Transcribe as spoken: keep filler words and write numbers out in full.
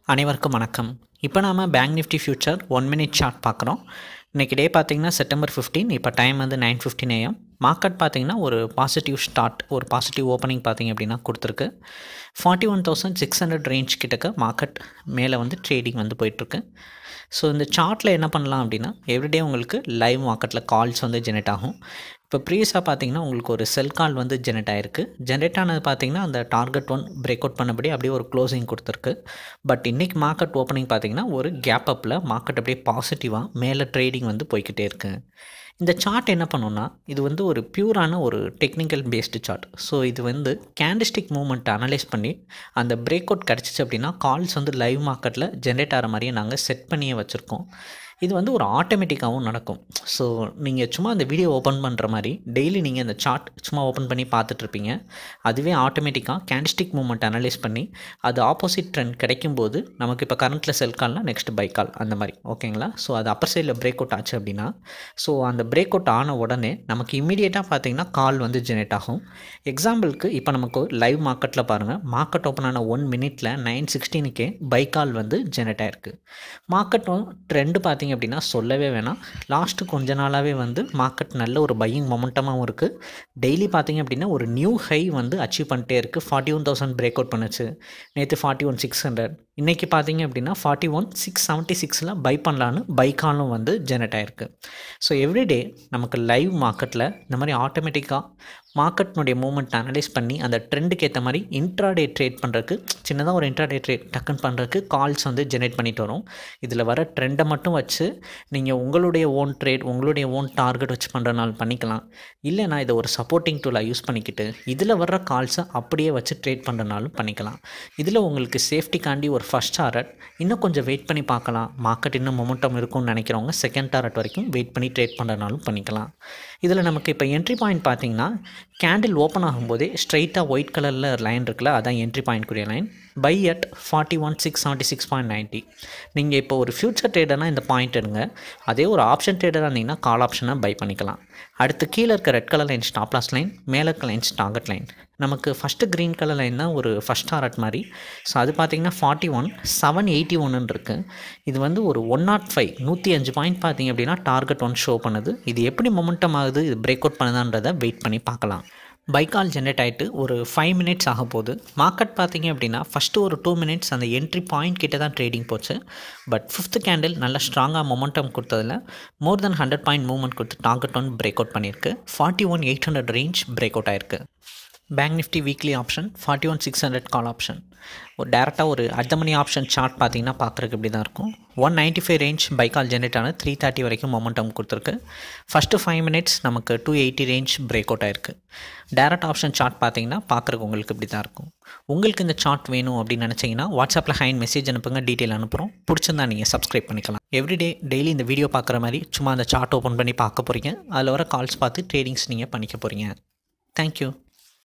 அனைவருக்கும் வணக்கம். இப்போ நாம bank nifty future one minute chart பார்க்குறோம். இன்றைக்கி டே பார்த்திங்கன்னா செப்டம்பர் ஃபிஃப்டீன். இப்போ டைம் வந்து நைன் ஃபிஃப்டின் ஏஎம். மார்க்கெட் பார்த்திங்கன்னா ஒரு பாசிட்டிவ் ஸ்டார்ட், ஒரு பாசிட்டிவ் ஓப்பனிங் பார்த்திங்க அப்படின்னா கொடுத்துருக்கு. Forty one thousand six hundred range கிட்டக்க மார்க்கெட் மேலே வந்து ட்ரேடிங் வந்து போயிட்டுருக்கு. ஸோ இந்த சார்ட்டில் என்ன பண்ணலாம் அப்படின்னா, எவ்ரிடே உங்களுக்கு லைவ் மார்க்கெட்டில் கால்ஸ் வந்து ஜெனரேட் ஆகும். இப்போ ப்ரீவியஸாக பார்த்தீங்கன்னா உங்களுக்கு ஒரு செல் கால் வந்து ஜெனரேட் ஆகிருக்கு. ஜெனரேட் ஆனது பார்த்தீங்கன்னா அந்த டார்கெட் ஒன் பிரேக் அவுட் பண்ணபடி அப்படியே ஒரு க்ளோசிங் கொடுத்துருக்கு. பட் இன்றைக்கி மார்க்கெட் ஓப்பனிங் பார்த்தீங்கன்னா ஒரு கேப் அப்பில் மார்க்கெட் அப்படியே பாசிட்டிவாக மேலே ட்ரேடிங் வந்து போய்கிட்டே இருக்குது. இந்த சார்ட் என்ன பண்ணுன்னா, இது வந்து ஒரு பியூரான ஒரு டெக்னிக்கல் பேஸ்டு சார்ட். ஸோ இது வந்து கேண்டிஸ்டிக் மூவ்மெண்ட் அனலைஸ் பண்ணி அந்த பிரேக் அவுட் கிடச்சிச்சு அப்படின்னா கால்ஸ் வந்து லைவ் மார்க்கெட்டில் ஜென்ரேட் ஆகிற மாதிரியே நாங்கள் செட் பண்ணியே வச்சுருக்கோம். இது வந்து ஒரு ஆட்டோமேட்டிக்காகவும் நடக்கும். ஸோ நீங்கள் சும்மா அந்த வீடியோ ஓப்பன் பண்ணுற மாதிரி டெய்லி நீங்கள் அந்த சார்ட் சும்மா ஓப்பன் பண்ணி பார்த்துட்ருப்பீங்க. அதுவே ஆட்டோமேட்டிக்காக கேண்டிஸ்டிக் மூவ்மெண்ட் அனலைஸ் பண்ணி அது ஆப்போசிட் ட்ரெண்ட் கிடைக்கும்போது நமக்கு இப்போ கரண்ட்டில் செல் கால்னால் நெக்ஸ்ட் பை கால் அந்த மாதிரி, ஓகேங்களா? ஸோ அது அப்பர் சைடில் பிரேக் அவுட் ஆச்சு அப்படின்னா, ஸோ அந்த பிரேக் அவுட் ஆன உடனே நமக்கு இமீடியட்டாக பார்த்தீங்கன்னா கால் வந்து ஜெனரேட் ஆகும். எக்ஸாம்பிளுக்கு இப்போ நமக்கு லைவ் மார்க்கெட்டில் பாருங்கள், மார்க்கெட் ஓப்பன் ஆன ஒன் மினிட்ல நைன் சிக்ஸ்டீனுக்கே பை கால் வந்து ஜெனரேட் ஆகிருக்கு. மார்க்கெட்டும் ட்ரெண்டு பார்த்தீங்க அப்படின்னா சொல்லவே வேணாம். லாஸ்ட்டு கொஞ்ச நாளாகவே வந்து மார்க்கெட் நல்ல ஒரு பையிங் மொமெண்டமாகவும் இருக்குது. டெய்லி பார்த்தீங்க அப்படின்னா ஒரு நியூ ஹை வந்து அச்சீவ் பண்ணிட்டே இருக்குது. Forty one thousand break out பண்ணுச்சு. நேற்று ஃபார்ட்டி ஒன் சிக்ஸ் ஹண்ட்ரட் இன்றைக்கி பார்த்தீங்க அப்படின்னா ஃபார்ட்டி ஒன் சிக்ஸ் செவன்ட்டி சிக்ஸில் பை பண்ணலான்னு பை காலும் வந்து ஜெனரேட் ஆகிருக்கு. ஸோ எவ்ரிடே நமக்கு லைவ் மார்க்கெட்டில் இந்த மாதிரி ஆட்டோமேட்டிக்காக மார்க்கெட்னுடைய மூவ்மெண்ட் அனலைஸ் பண்ணி அந்த ட்ரெண்டுக்கு ஏற்ற மாதிரி இன்ட்ராடே ட்ரேட் பண்ணுறதுக்கு, சின்னதாக ஒரு இன்ட்ராடே ட்ரேட் டக்குன்னு பண்ணுறதுக்கு கால்ஸ் வந்து ஜெனரேட் பண்ணிட்டு வரும். இதில் வர ட்ரெண்டை மட்டும் வச்சு நீங்கள் உங்களுடைய ஓன் ட்ரேட், உங்களுடைய ஓன் டார்கெட் வச்சு பண்ணுறனால பண்ணிக்கலாம். இல்லைனா இதை ஒரு சப்போர்ட்டிங் டூலாக யூஸ் பண்ணிக்கிட்டு இதில் வர்ற கால்ஸை அப்படியே வச்சு ட்ரேட் பண்ணுறனாலும் பண்ணிக்கலாம். இதில் உங்களுக்கு சேஃப்டிக்காண்டி ஒரு ஃபஸ்ட் டாரட் இன்னும் கொஞ்சம் வெயிட் பண்ணி பார்க்கலாம், மார்க்கெட் இன்னும் மொமெண்டம் இருக்கும்னு நினைக்கிறவங்க செகண்ட் டாரட் வரைக்கும் வெயிட் பண்ணி ட்ரேட் பண்ணுறனாலும் பண்ணிக்கலாம். இதில் நமக்கு இப்போ என்ட்ரி பாயிண்ட் பார்த்தீங்கன்னா, கேண்டில் ஓப்பன் ஆகும்போதே ஸ்ட்ரைட்டாக ஒயிட் கலரில் லைன் இருக்குல்ல, அதான் என்ட்ரி பாயிண்ட்க்குரிய line. Buy at forty one six seventy six point ninety. நீங்கள் இப்போ ஒரு ஃபியூச்சர் ட்ரேடர்னால் இந்த பாயிண்ட் எடுங்க. அதே ஒரு ஆப்ஷன் ட்ரேடராக இருந்தீங்கன்னா கால் ஆப்ஷனை பை பண்ணிக்கலாம். அடுத்து கீழே இருக்க red colour line stop loss line, மேலே இருக்க லைன் டார்கெட் லைன். நமக்கு ஃபஸ்ட்டு க்ரீன் கலர் லைன் தான் ஒரு ஃபஸ்ட் டாரட் மாதிரி. ஸோ அது பார்த்திங்கன்னா ஃபார்ட்டி ஒன் செவன் எயிட்டி ஒன்னு இருக்குது. இது வந்து ஒரு ஒன் நாட் ஃபைவ் நூற்றி அஞ்சு பாயிண்ட் பார்த்திங்க அப்படின்னா டார்கெட் ஒன் ஷோ பண்ணுது. இது எப்படி மொமெண்டம் ஆகுது, இது பிரேக் அவுட் பண்ணுதான்றதை வெயிட் பண்ணி பார்க்கலாம். பைக்கால் ஜென்ரேட் ஆகிட்டு ஒரு ஃபைவ் மினிட்ஸ் ஆக போகுது. மார்க்கெட் பார்த்திங்க அப்படின்னா ஃபஸ்ட்டு ஒரு டூ மினிட்ஸ் அந்த என்ட்ரி பாயிண்ட் கிட்டே தான் ட்ரேடிங் போச்சு. பட் ஃபிஃப்த் கேண்டில் நல்லா ஸ்ட்ராங்காக மொமெண்டம் கொடுத்ததில் more than hundred point movement கொடுத்து டார்கெட் ஒன் பிரேக் அவுட் பண்ணியிருக்கு. Forty one eight hundred range break out ஆயிருக்கு. Bank nifty weekly option forty one six hundred call option. ஒரு டேரெக்டாக ஒரு அட் மணி ஆப்ஷன் சார்ட் பார்த்தீங்கன்னா பார்க்குறதுக்கு இப்படி தான் இருக்கும். One ninety five range buy call generate ஆன த்ரீ தேர்ட்டி வரைக்கும் மொமெண்டம் கொடுத்துருக்கு. ஃபஸ்ட்டு ஃபைவ் மினிட்ஸ் நமக்கு two eighty range break out ஆயிருக்கு. டேரக்ட் ஆப்ஷன் சார்ட் பார்த்தீங்கன்னா பார்க்குறக்கு உங்களுக்கு இப்படி தான் இருக்கும். உங்களுக்கு இந்த சார்ட் வேணும் அப்படின்னு நினச்சிங்கன்னா வாட்ஸ்அப்பில் ஹைன் மெசேஜ் அனுப்புங்க, டீட்டெயில் அனுப்புகிறோம். பிடிச்சிருந்தா நீங்கள் சப்ஸ்கிரைப் பண்ணிக்கலாம். எவ்ரிடே டெய்லி இந்த வீடியோ பார்க்குற மாதிரி சும்மா அந்த சார்ட் ஓப்பன் பண்ணி பார்க்க போகிறீங்க. அதில் வர கால்ஸ் பார்த்து ட்ரேடிங்ஸ் நீங்கள் பண்ணிக்க போகிறீங்க. தேங்க்யூ.